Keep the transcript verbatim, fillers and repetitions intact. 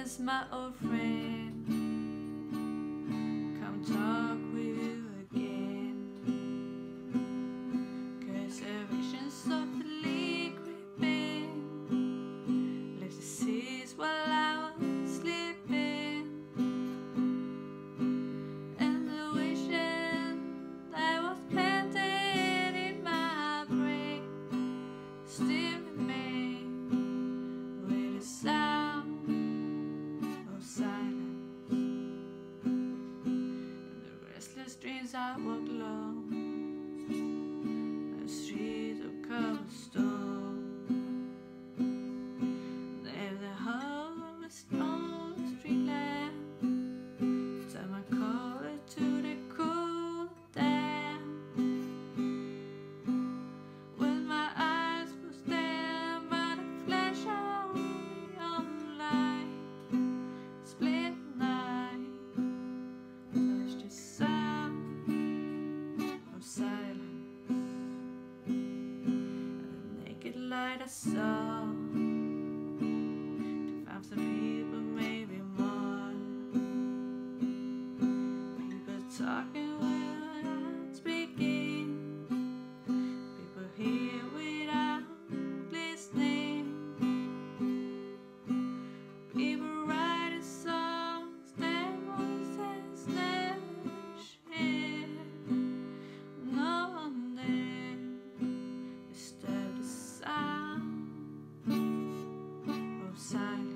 silence, my old friend. Come talk with you again. 'Cause a vision softly creeping left the seas while I was sleeping. And the vision that was planted in my brain still remains with the sound of silence. In the restless dreams I walk alone, the streets of cobblestone. There's a harvest on the street lamp. Turn my collar to the cool damp. When my eyes were stared by the flash of neon light, split night, touched the sound of silence. And the naked light I saw, to find some people, maybe more. People talking without speaking, people hear without listening, people writing songs their voices never share. No one there disturbed the sound of silence.